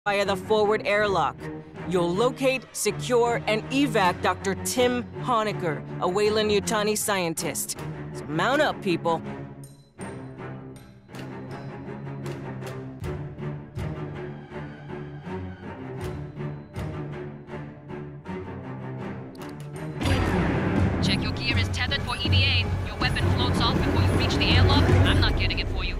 via the forward airlock. You'll locate, secure, and evac Dr. Tim Honecker, a Weyland-Yutani scientist. So mount up, people. Check your gear is tethered for EVA. Your weapon floats off before you reach the airlock. I'm not getting it for you.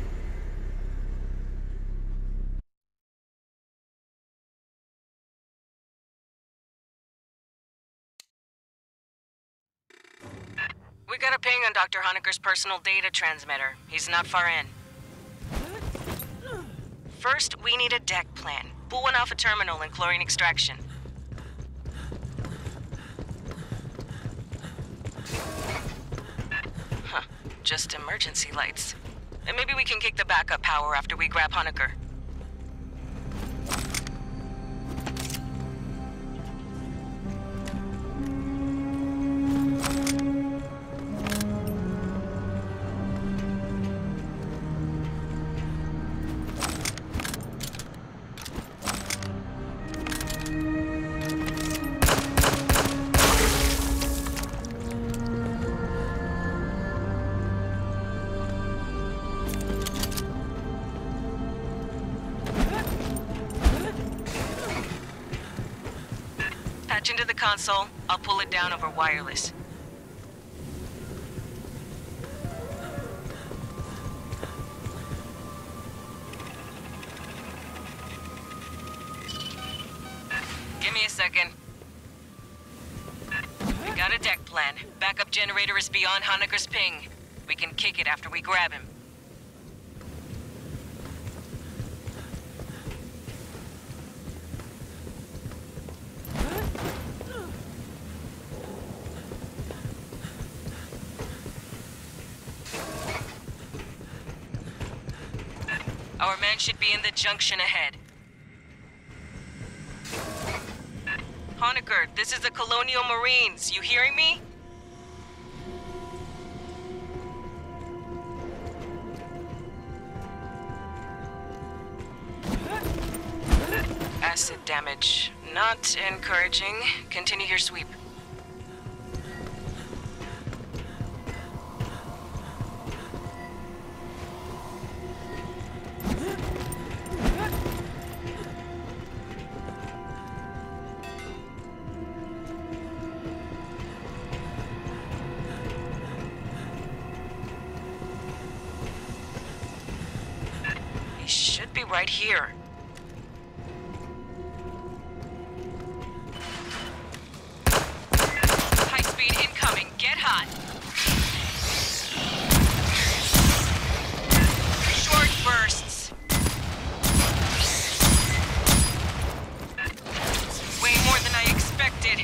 We got a ping on Dr. Honecker's personal data transmitter. He's not far in. First, we need a deck plan. Pull one off a terminal and chlorine extraction. Huh. Just emergency lights. And maybe we can kick the backup power after we grab Honecker. Patch into the console. I'll pull it down over wireless. Give me a second. We got a deck plan. Backup generator is beyond Honecker's ping. We can kick it after we grab him. Our man should be in the junction ahead. Honecker, this is the Colonial Marines. You hearing me? Acid damage. Not encouraging. Continue your sweep. Should be right here. High speed incoming. Get hot. Short bursts. Way more than I expected.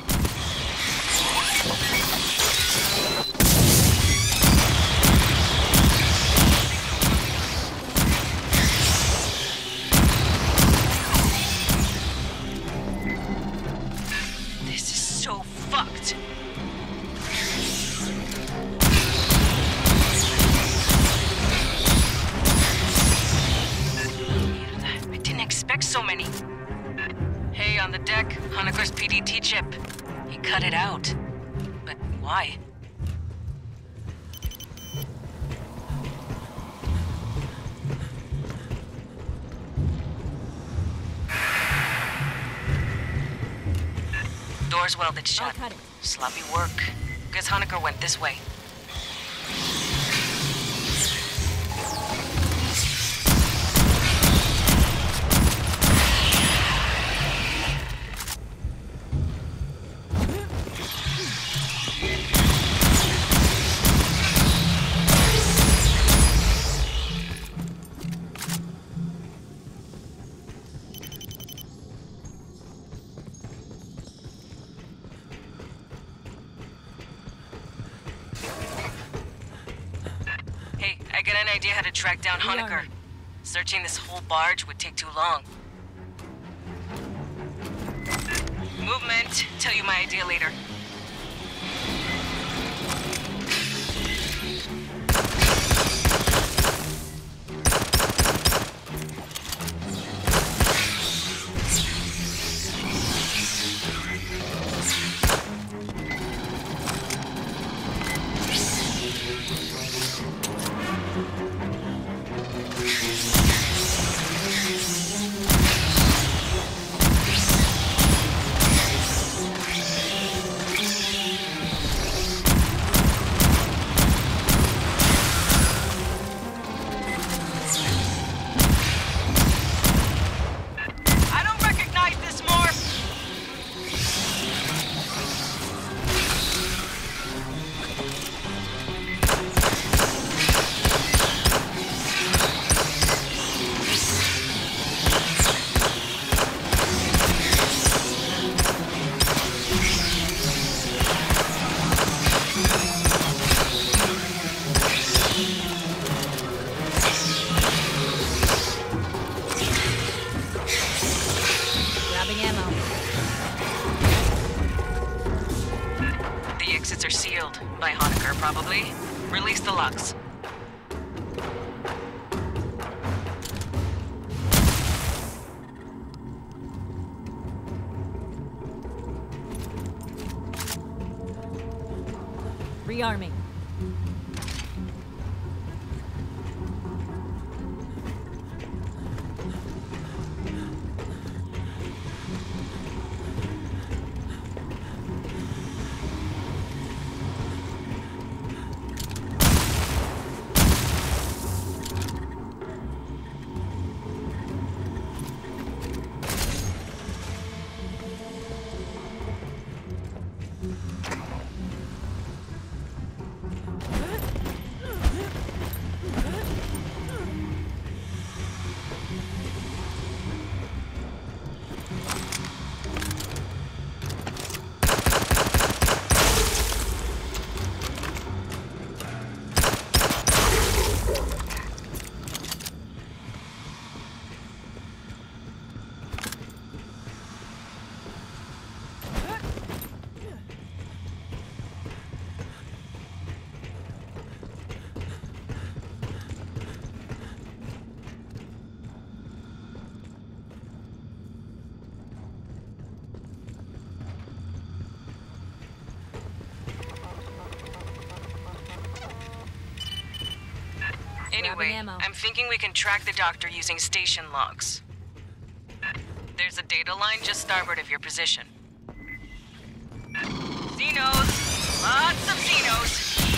So many. Hey, on the deck, Honecker's PDT chip. He cut it out. But why? Door's welded shut. Sloppy work. Guess Honecker went this way. I got an idea how to track down Honecker. Searching this whole barge would take too long. Movement. Tell you my idea later. killed. By Honecker, probably. Release the locks. Rearming. Anyway, I'm thinking we can track the doctor using station logs. There's a data line just starboard of your position. Xenos! Lots of Xenos!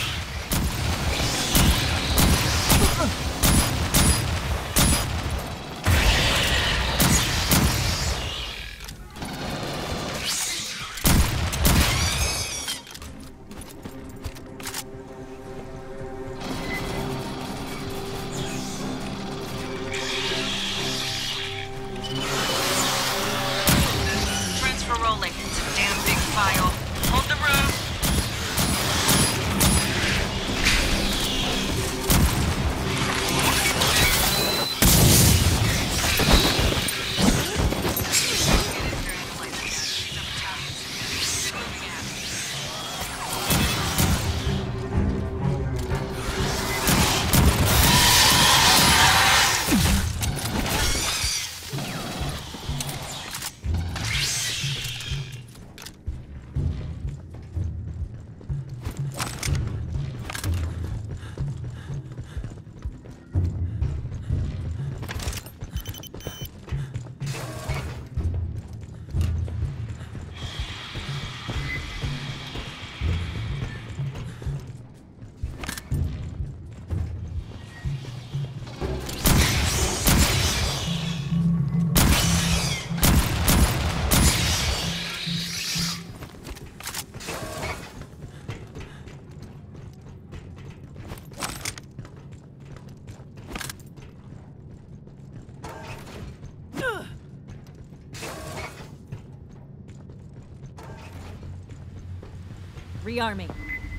Rearming.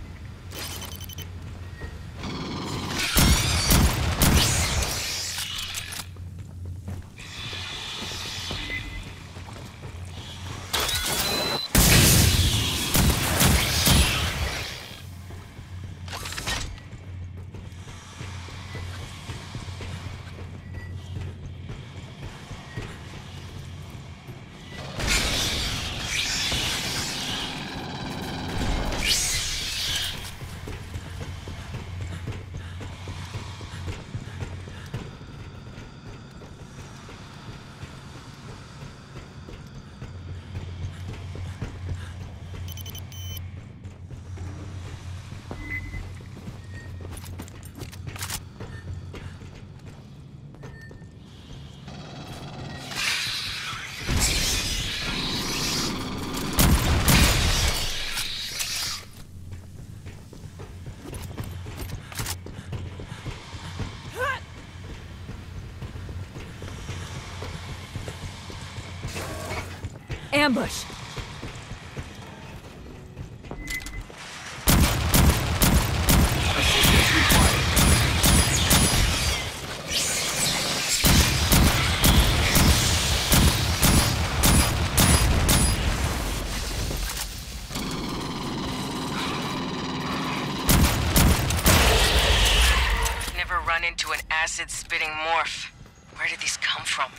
Ambush! acid-spitting morph. Where did these come from?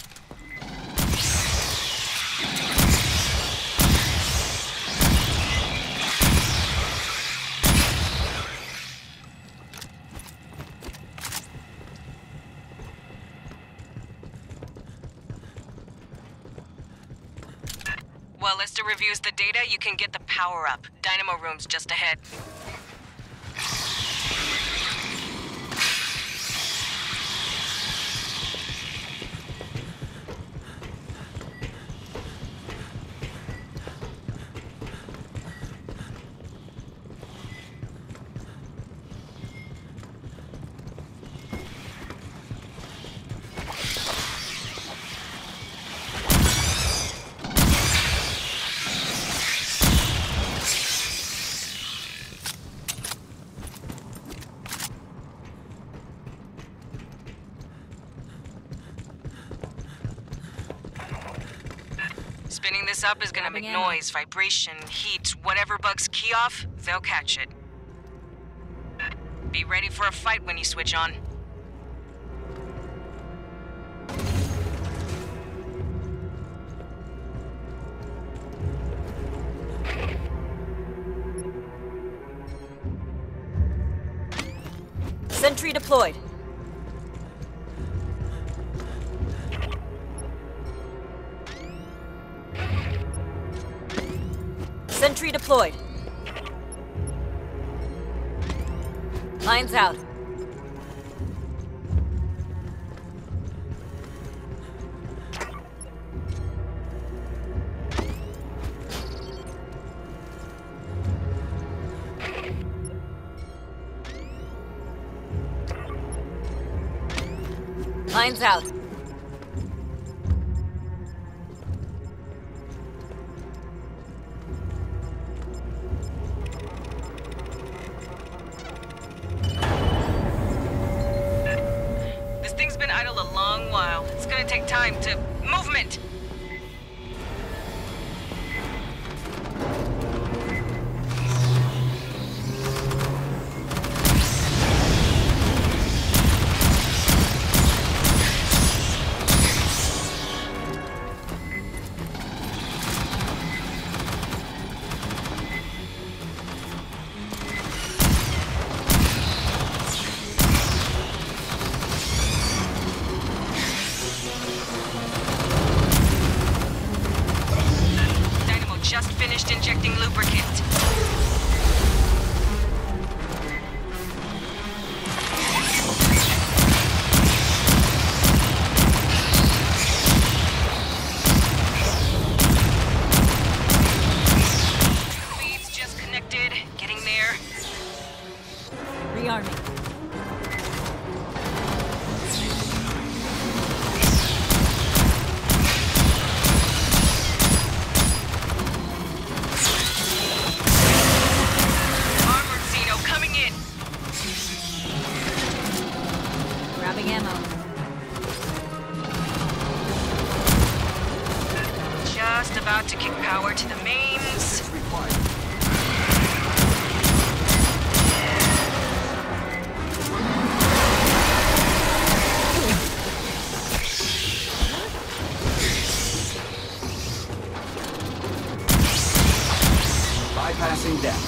While Lester reviews the data, you can get the power-up. Dynamo room's just ahead. Spinning this up is gonna make noise, vibration, heat, whatever bugs key off, they'll catch it. Be ready for a fight when you switch on. Sentry deployed. Sentry deployed. Lines out. Lines out. This thing's been idle a long while. It's gonna take time to... Movement! Just finished injecting lubricant. Feeds just connected. Getting there. Rearming. Grabbing ammo. Just about to kick power to the mains. Bypassing down.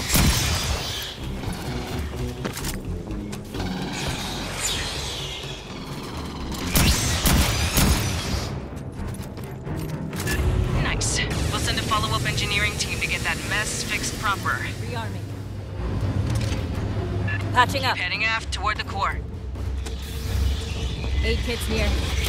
Follow-up engineering team to get that mess fixed proper. Rearming. Patching up. Heading aft toward the core. Aid kits near.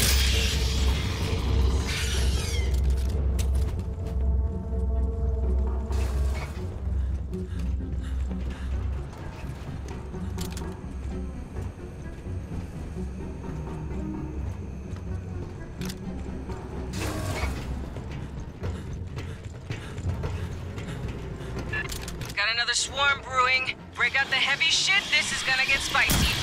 Got another swarm brewing. Break out the heavy shit, this is gonna get spicy.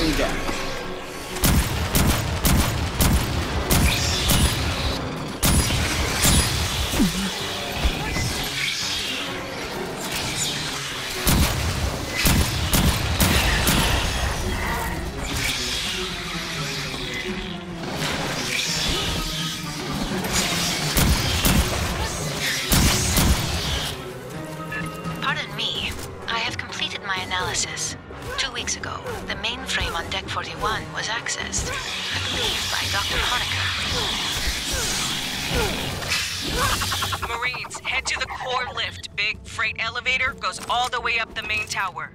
Processing data. Pardon me. I have completed my analysis. 2 weeks ago, the mainframe on Deck 41 was accessed, I believe, by Dr. Honecker. Marines, head to the core lift. Big freight elevator goes all the way up the main tower.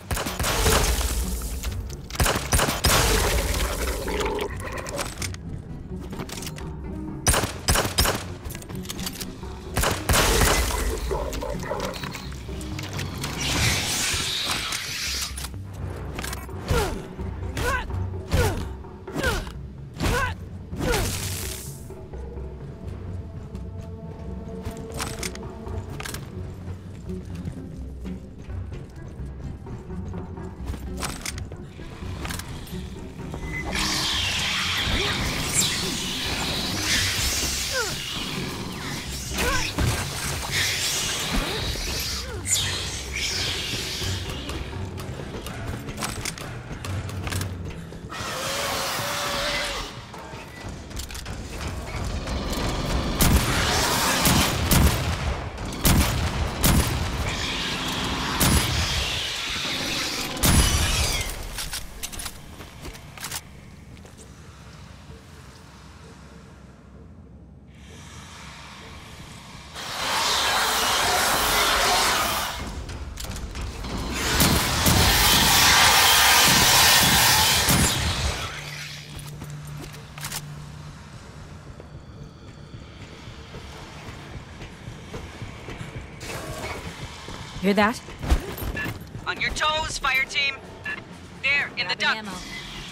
Hear that? On your toes, fire team. There, in the duct. Ammo.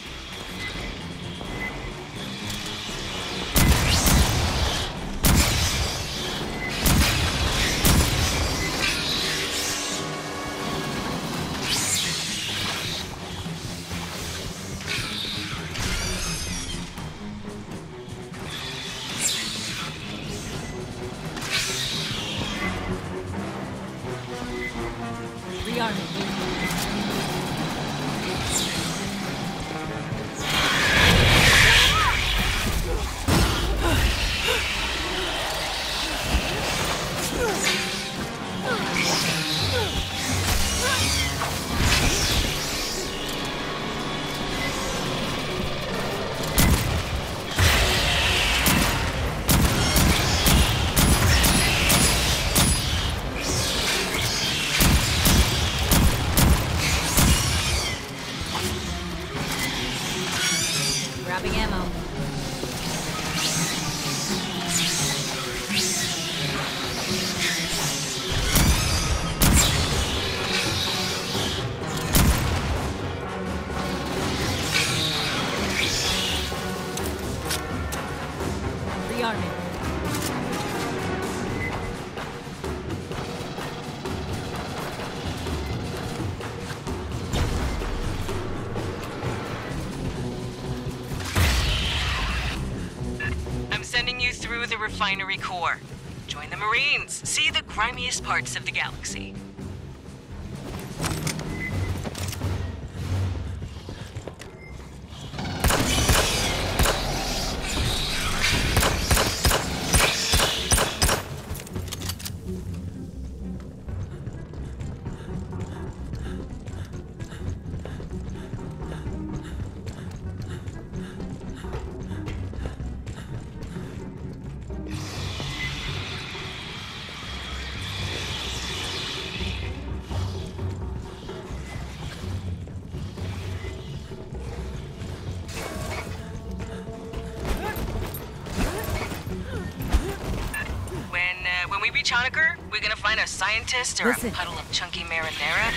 Grabbing ammo. Rearming. Sending you through the refinery core. Join the Marines. See the grimiest parts of the galaxy. When we reach Honecker, we're gonna find a scientist or Listen. a puddle of chunky marinara.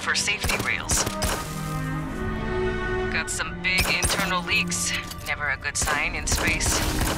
for safety rails. Got some big internal leaks. Never a good sign in space.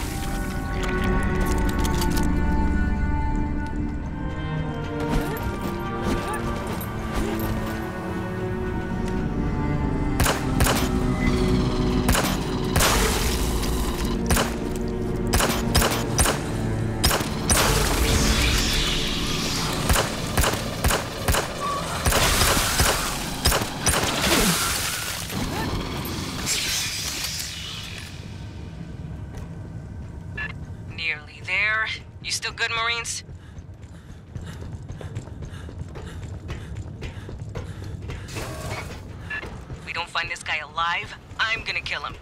Nearly there. You still good, Marines? If we don't find this guy alive, I'm gonna kill him.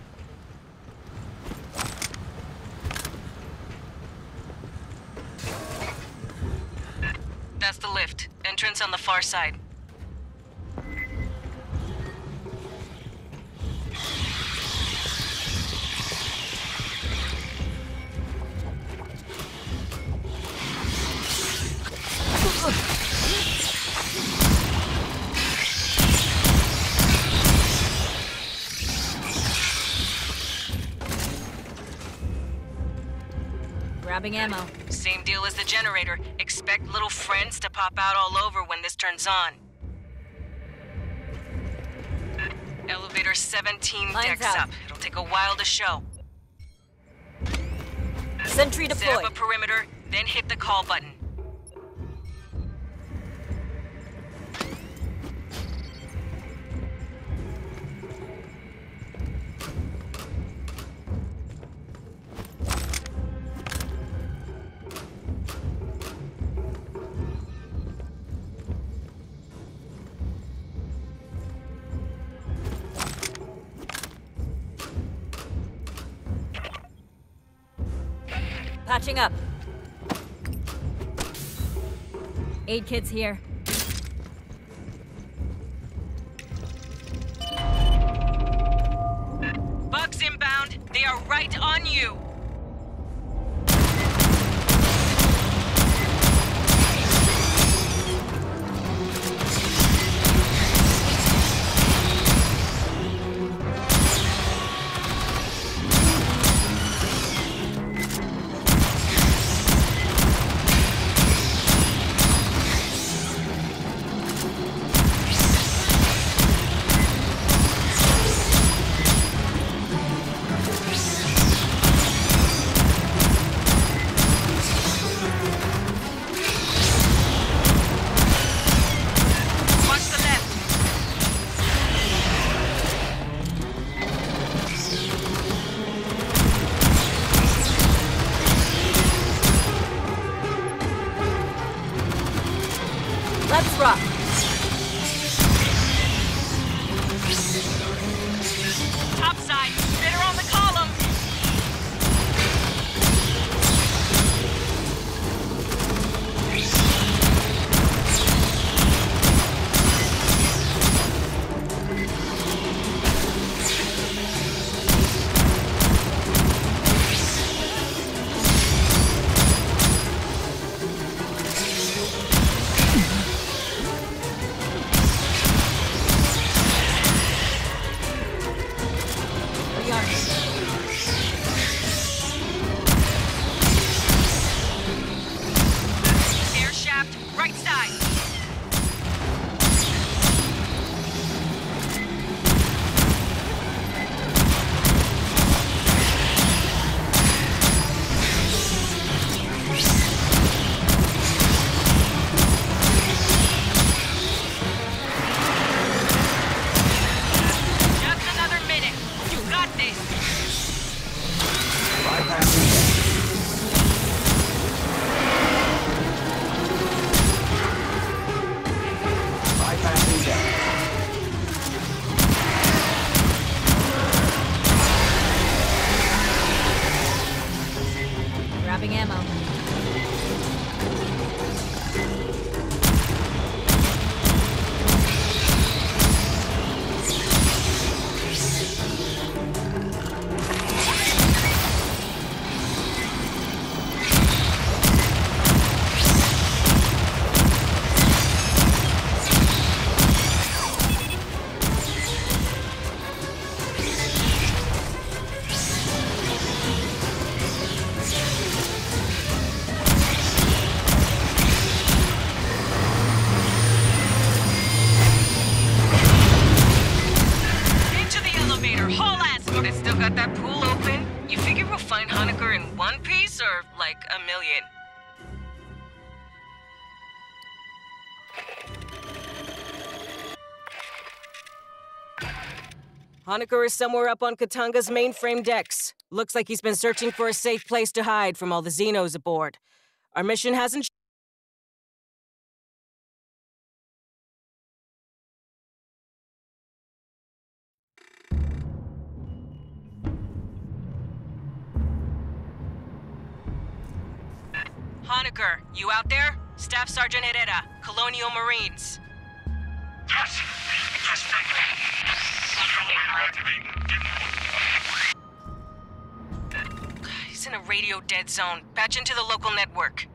That's the lift. Entrance on the far side. Grabbing ammo. Same deal as the generator. Expect little friends to pop out all over when this turns on. Elevator 17 Lines decks out. up. It'll take a while to show. Sentry Set deployed. up a perimeter, then hit the call button. Patching up. Aid kits here. Bugs inbound. They are right on you. Let's rock. Topside. They're on the column. Air shaft, right side. Just another minute. You got this. or like a million. Honecker is somewhere up on Katanga's mainframe decks. Looks like he's been searching for a safe place to hide from all the Xenos aboard. Our mission hasn't... Honecker, you out there? Staff Sergeant Herrera, Colonial Marines. Yes! Yes, thank you. He's in a radio dead zone. Patch into the local network.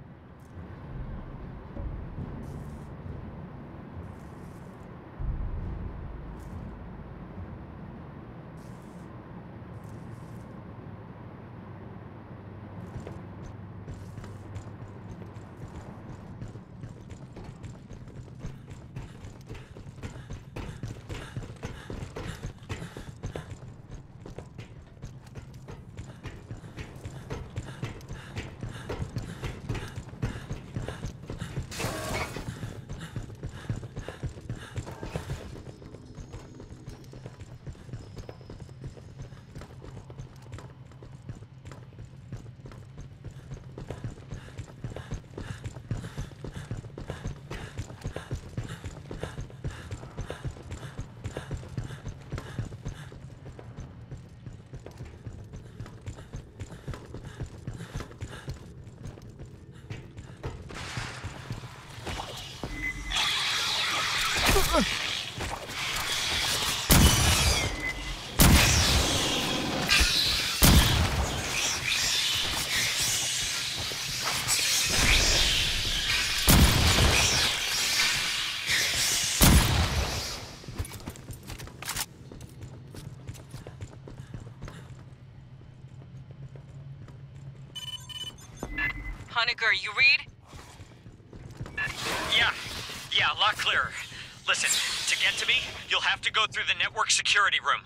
Honecker, you read? Yeah, a lot clearer. Listen, to get to me, you'll have to go through the network security room.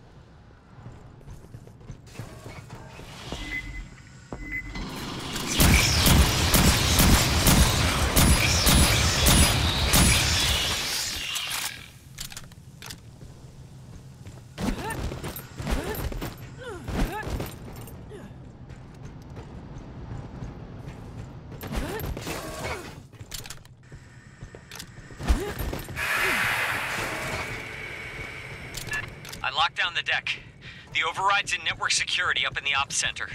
I locked down the deck. The override's in network security up in the ops center.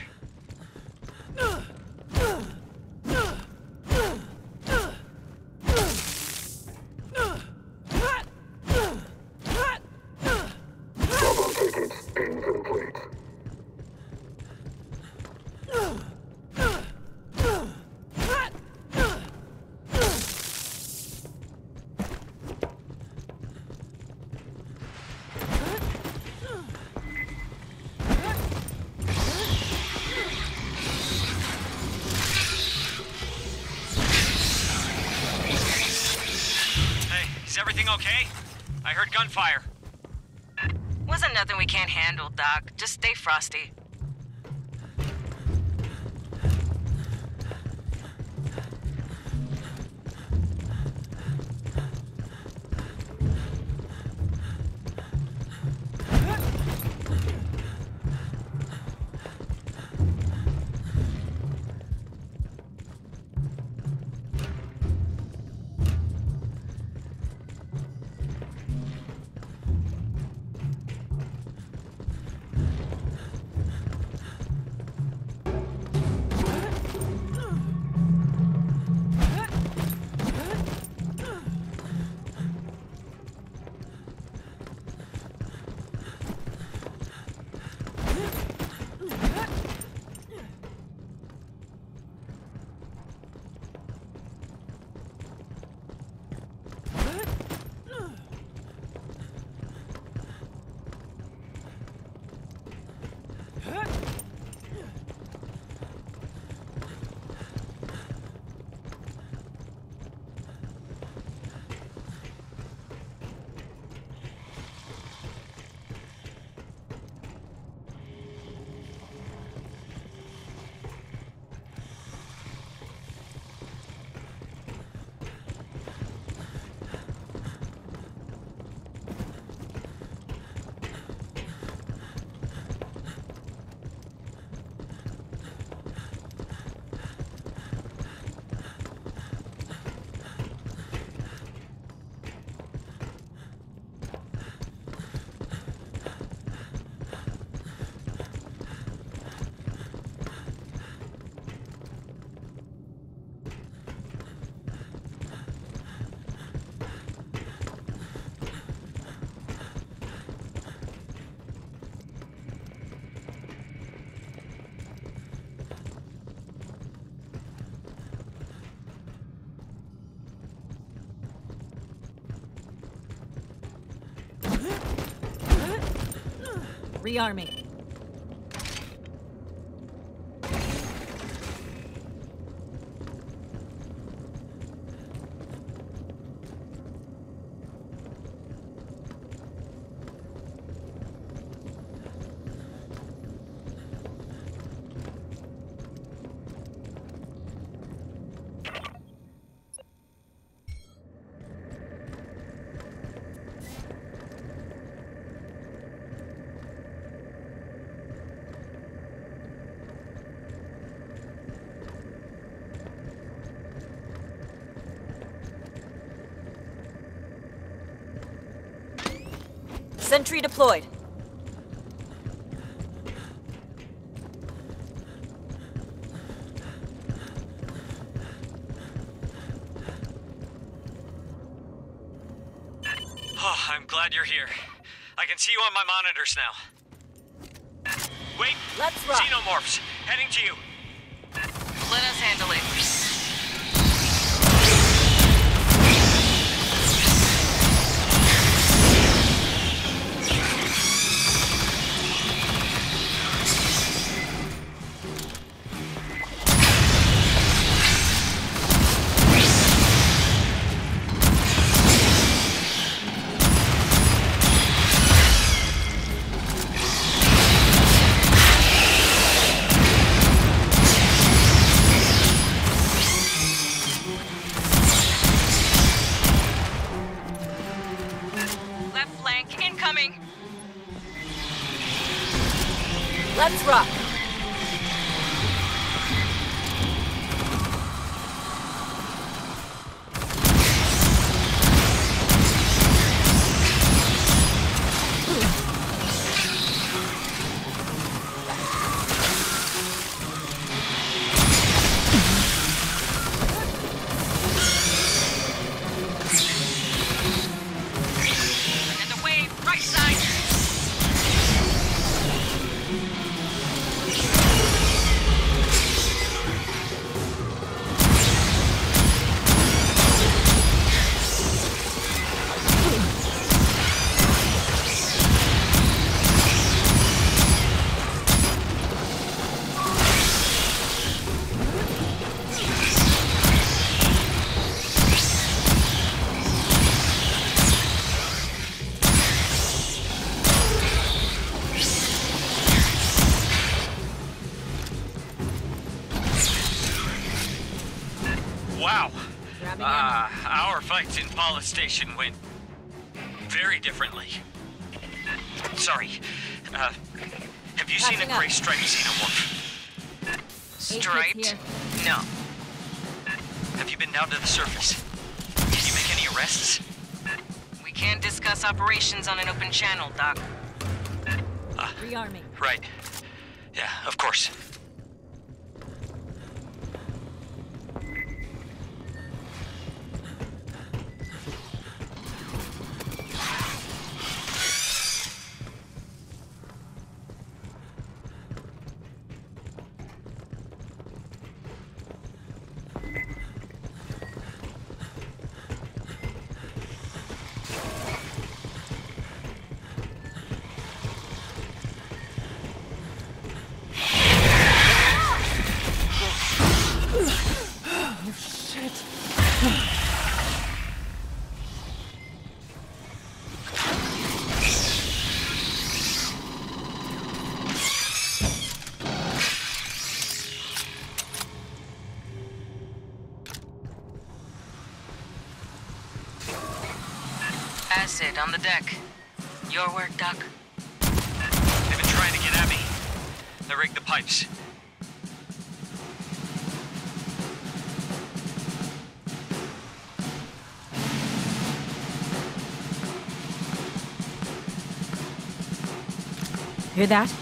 Trouble tickets incomplete. Is everything okay? I heard gunfire. Wasn't nothing we can't handle, Doc. Just stay frosty. Rearming. Sentry deployed. Oh, I'm glad you're here. I can see you on my monitors now. Wait! Let's rock. Xenomorphs! Heading to you! Let us handle it. Incoming! Let's rock. Wow. Grabbing ammo. Our fights in Paula's Station went very differently. Sorry. Have you seen a Patching up. gray striped xenomorph? Striped? here. No. Have you been down to the surface? Did you make any arrests? We can't discuss operations on an open channel, Doc. Rearming. Right. Yeah, of course. Acid on the deck. Your work, Doc. They've been trying to get at me. They rigged the pipes. Hear that?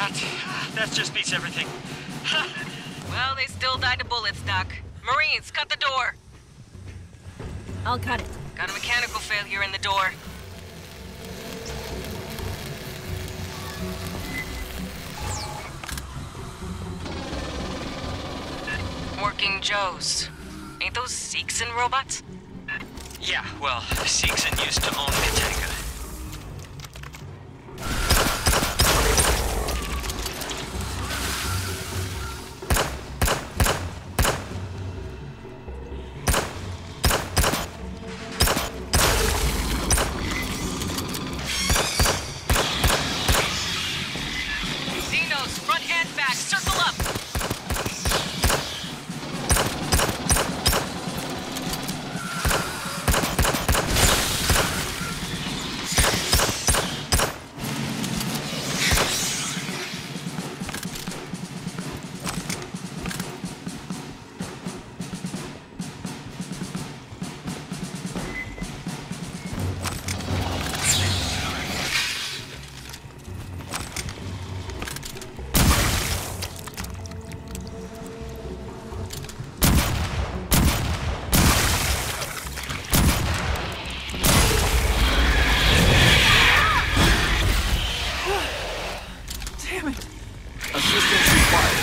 God, that just beats everything. Well, they still died to bullets, Doc. Marines, cut the door. I'll cut it. Got a mechanical failure in the door. Working Joes. Ain't those Seegson robots? Yeah, well, Seegson used to own Katanga. Xenos, front and back, circle up! Assistance required.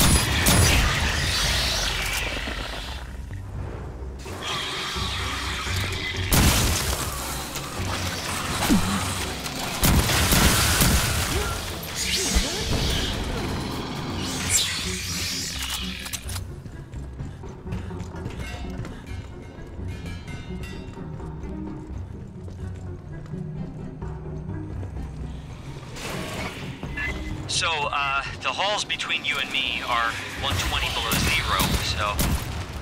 So, the halls between you and me are 120 below zero, so...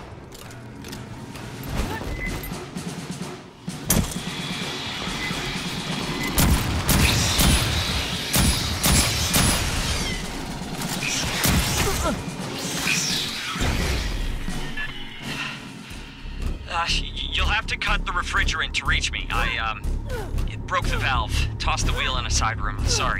You'll have to cut the refrigerant to reach me. It broke the valve. Tossed the wheel in a side room. Sorry.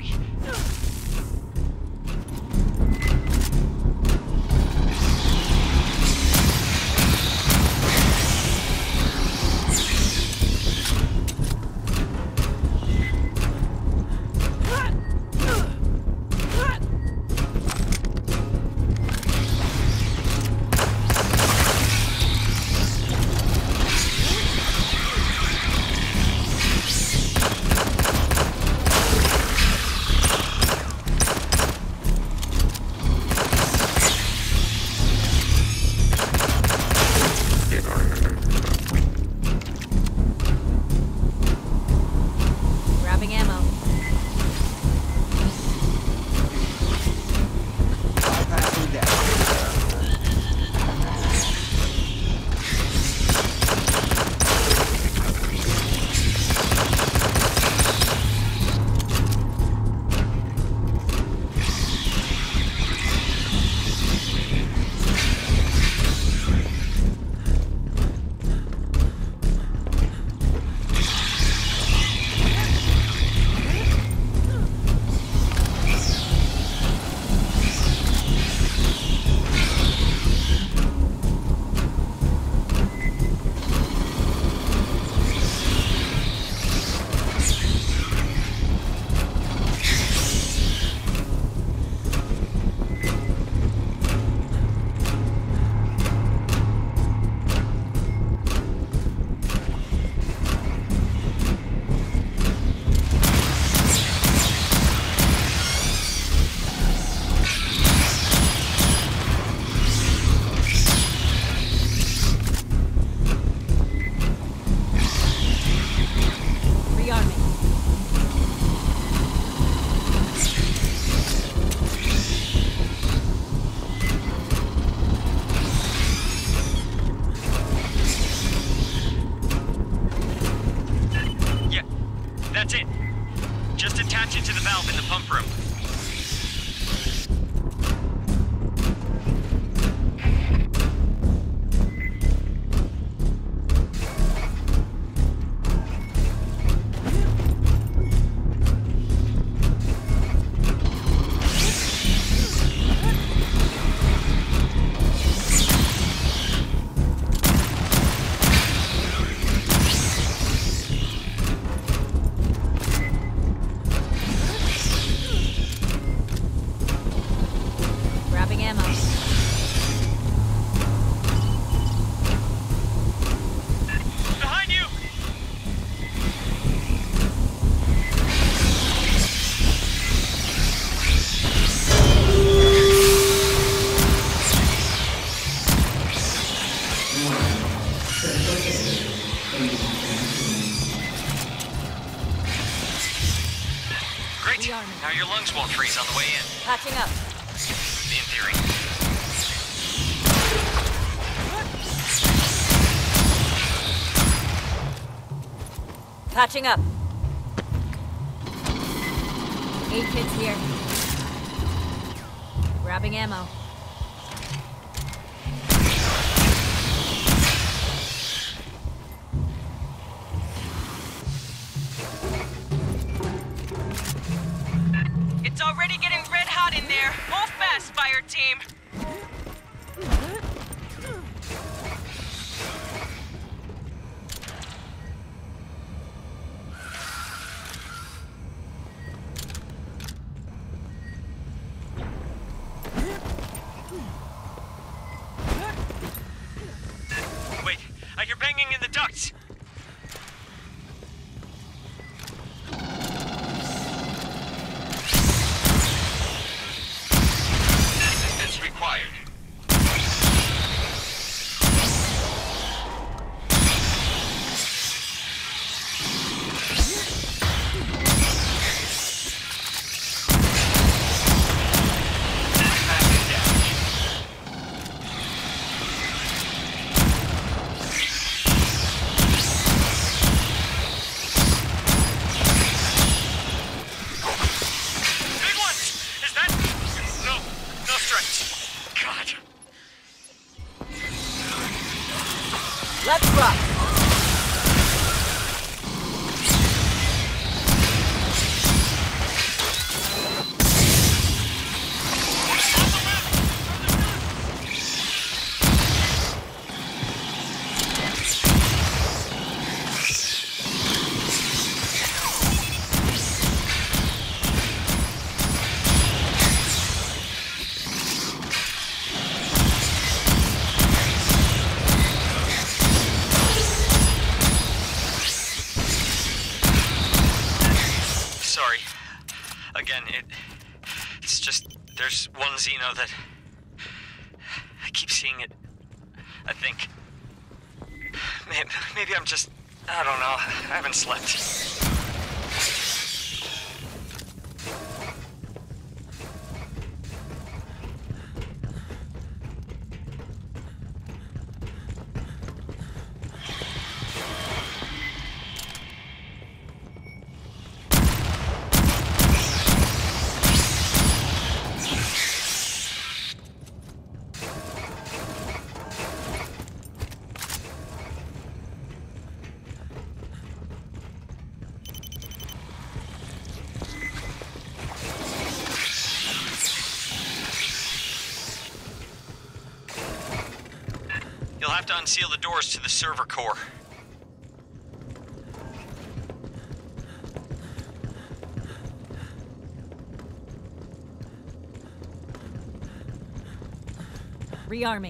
ammo. Behind you! Great. Now your lungs won't freeze on the way in. Patching up. In theory. Patching up. 8 kids here. Grabbing ammo. It's already getting red hot in there. Move fast, fire team. Wait, I hear banging in the ducts. Assistance required. Big ones! Is that... No strikes. God. Let's rock. Sorry. Again, it's just there's one Xeno that I keep seeing it. I think maybe I'm just I don't know. I haven't slept. You'll have to unseal the doors to the server core. Rearming.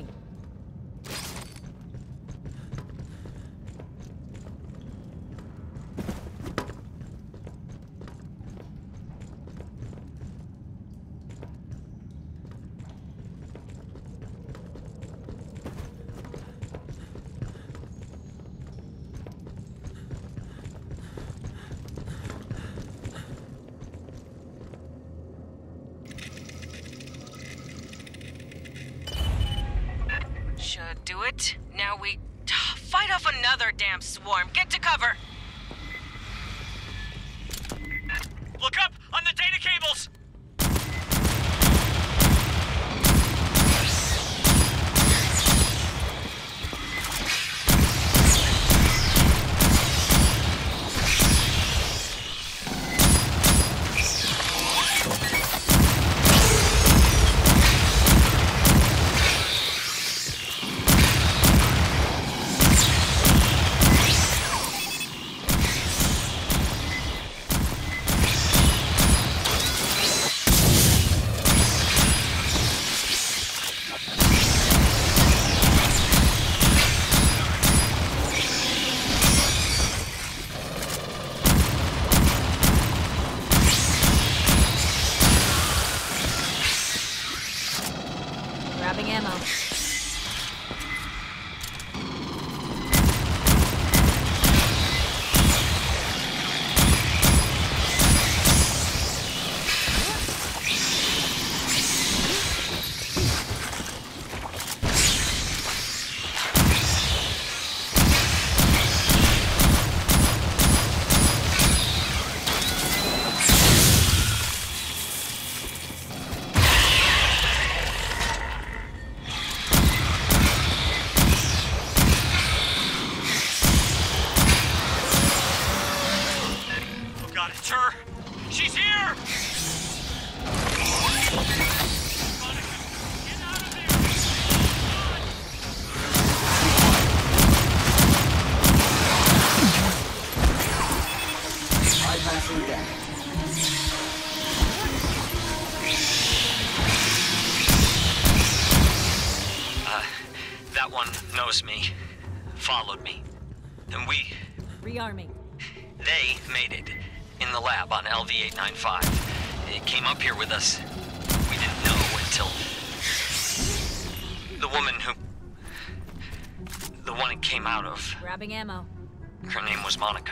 Should do it. Now we fight off another damn swarm. Get to cover. Look up on the data cables! Grabbing ammo. God, it's her! She's here! Get out of there! Bypassing deck. That one knows me. Followed me. And Rearming. they made it. In the lab on LV-895. It came up here with us. We didn't know until... the one it came out of. Grabbing ammo. Her name was Monica.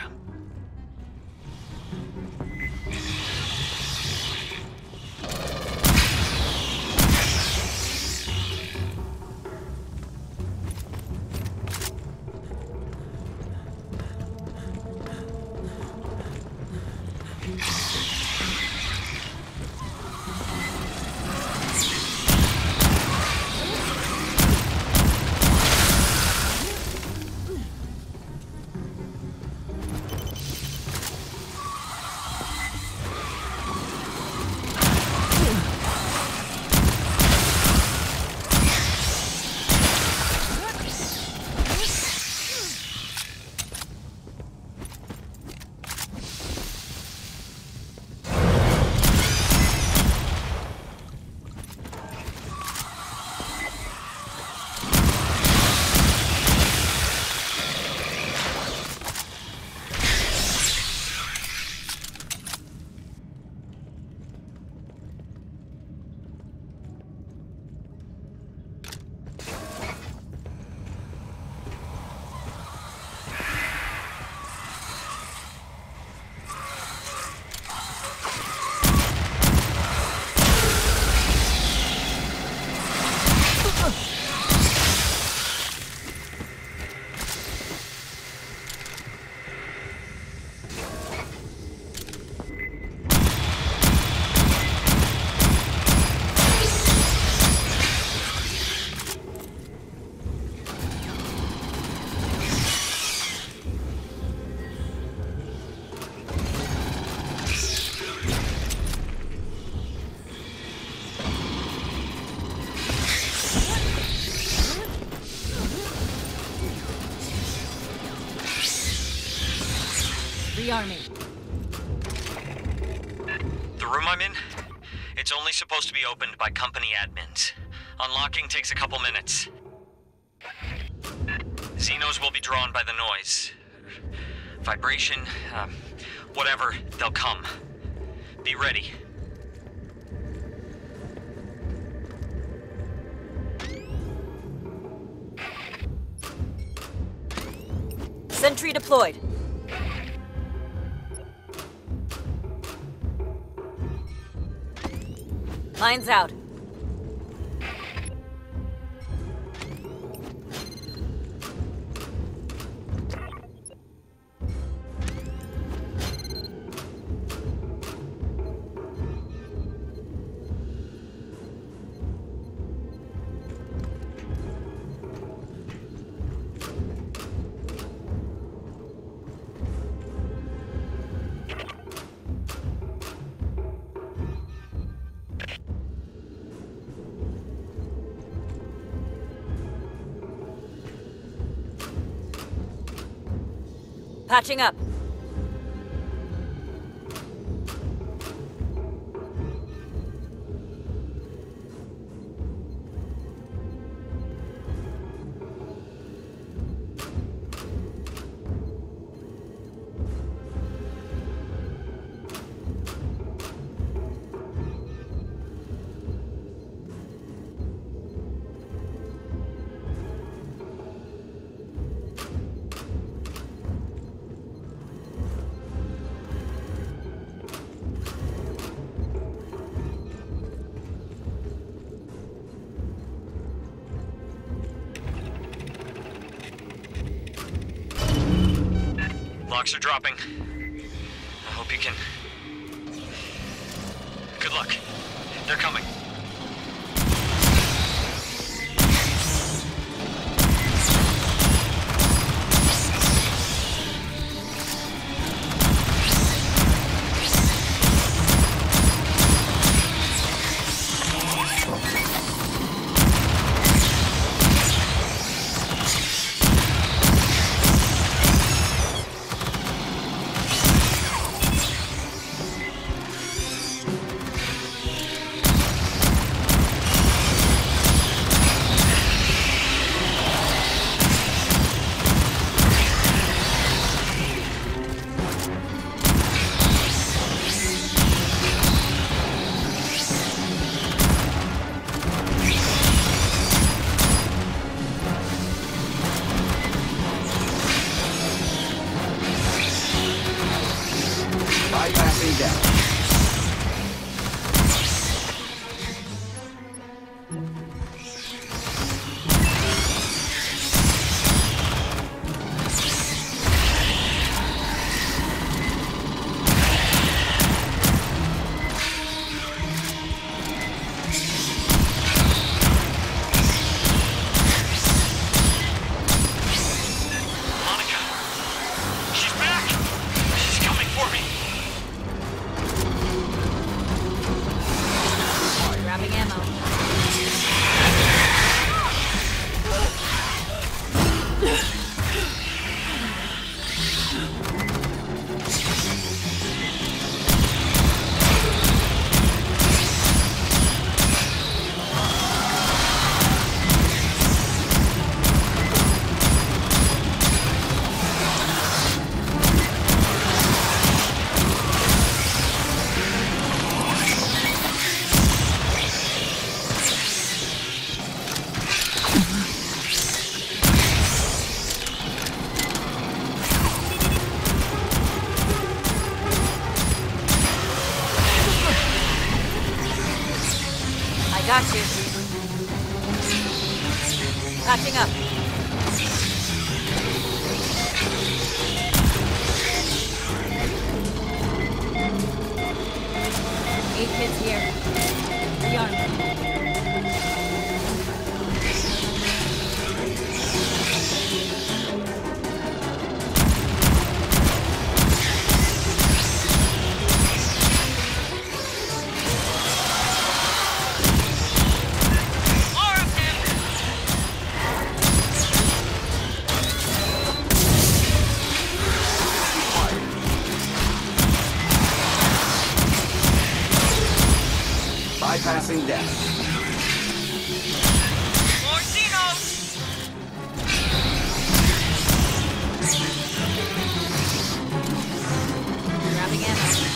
Rearming. The room I'm in? It's only supposed to be opened by company admins. Unlocking takes a couple minutes. Xenos will be drawn by the noise. Vibration, whatever, they'll come. Be ready. Sentry deployed. Lines out. Patching up. airlocks are dropping. I hope you can... Good luck. They're coming. Bypassing down. Got you. Patching up. Eight hits here. Rearm. Bypassing down. More Xenos! Grabbing ammo.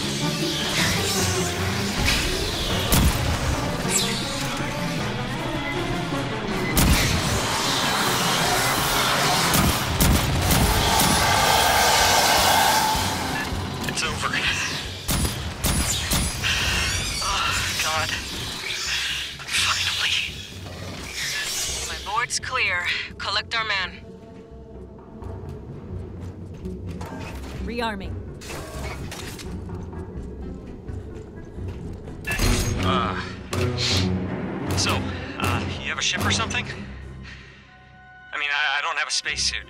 It's over. Oh, God. Finally. My board's clear. Collect our man. Rearming. So, you have a ship or something? I mean, I don't have a spacesuit.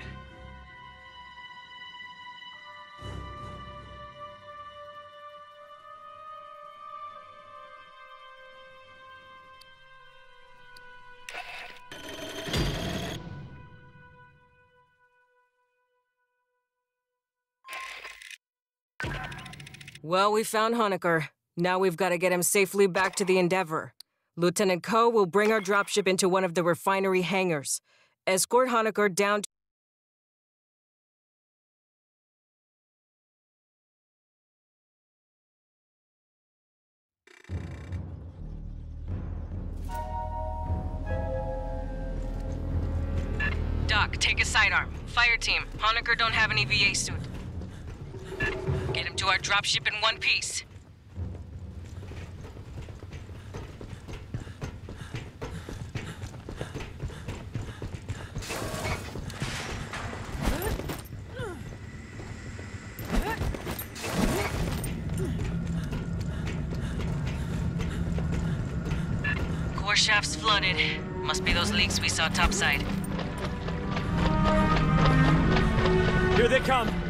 Well, we found Honecker. Now we've got to get him safely back to the Endeavor. Lieutenant Ko will bring our dropship into one of the refinery hangars. Escort Honecker down to... Doc, take a sidearm. Fireteam, Honecker don't have an EVA suit. Get him to our dropship in one piece. Power shaft's flooded. Must be those leaks we saw topside. Here they come.